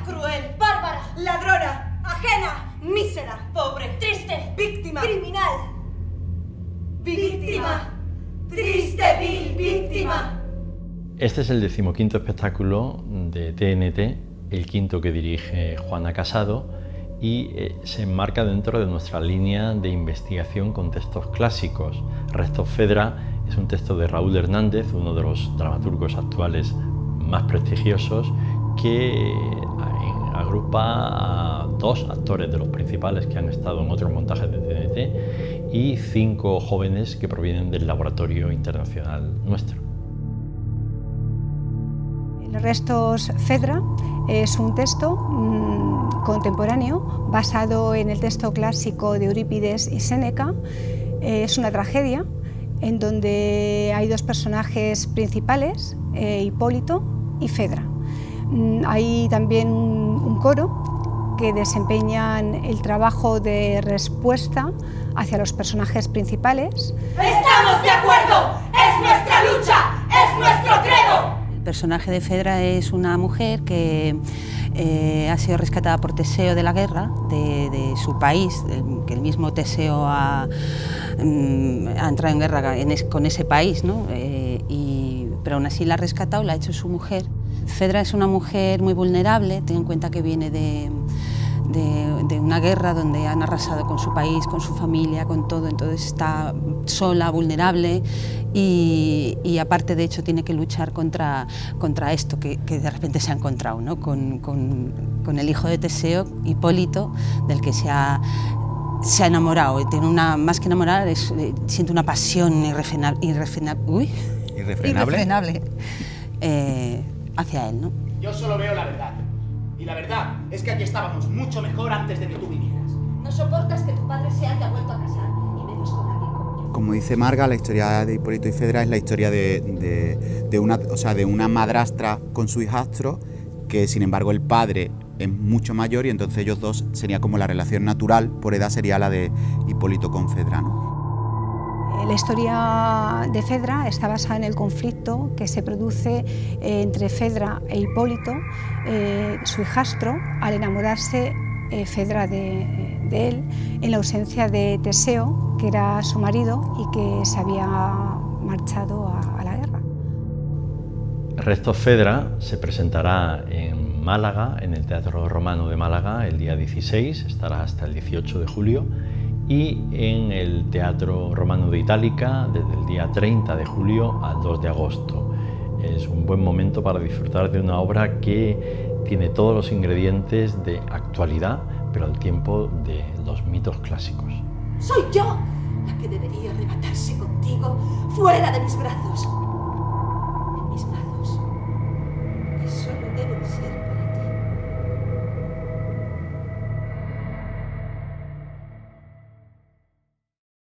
cruel, bárbara, ladrona, ajena, mísera, pobre, triste, víctima, criminal. Víctima, triste, vil víctima. Este es el 15º espectáculo de TNT, el quinto que dirige Juana Casado, y se enmarca dentro de nuestra línea de investigación con textos clásicos. Restos Fedra es un texto de Raúl Hernández, uno de los dramaturgos actuales más prestigiosos, que agrupa a 2 actores de los principales que han estado en otros montajes de TNT y 5 jóvenes que provienen del laboratorio internacional nuestro. Los Restos Fedra es un texto contemporáneo basado en el texto clásico de Eurípides y Séneca. Es una tragedia en donde hay 2 personajes principales, Hipólito y Fedra. Hay también un coro que desempeñan el trabajo de respuesta hacia los personajes principales. ¡Estamos de acuerdo! ¡Es nuestra lucha! ¡Es nuestro credo! El personaje de Fedra es una mujer que ha sido rescatada por Teseo de la guerra, de su país, que el mismo Teseo ha entrado en guerra con ese país, ¿no? Pero aún así la ha rescatado, la ha hecho su mujer. Fedra es una mujer muy vulnerable, ten en cuenta que viene de una guerra donde han arrasado con su país, con su familia, con todo, entonces está sola, vulnerable y aparte de hecho tiene que luchar contra esto que de repente se ha encontrado, ¿no? con el hijo de Teseo, Hipólito, del que se ha enamorado, tiene más que enamorar, siente una pasión irrefrenable hacia él, ¿no? Yo solo veo la verdad. Y la verdad es que aquí estábamos mucho mejor antes de que tú vinieras. No soportas que tu padre se haya vuelto a casar, y menos con alguien como yo. Como dice Marga, la historia de Hipólito y Fedra es la historia de una madrastra con su hijastro, que sin embargo el padre es mucho mayor y entonces ellos dos sería como la relación natural, por edad sería la de Hipólito con Fedra, ¿no? La historia de Fedra está basada en el conflicto que se produce entre Fedra e Hipólito, su hijastro, al enamorarse Fedra de él en la ausencia de Teseo, que era su marido y que se había marchado a la guerra. Restos Fedra se presentará en Málaga, en el Teatro Romano de Málaga, el día 16, estará hasta el 18 de julio, y en el Teatro Romano de Itálica desde el día 30 de julio al 2 de agosto. Es un buen momento para disfrutar de una obra que tiene todos los ingredientes de actualidad, pero al tiempo de los mitos clásicos. Soy yo la que debería arrebatarse contigo fuera de mis brazos.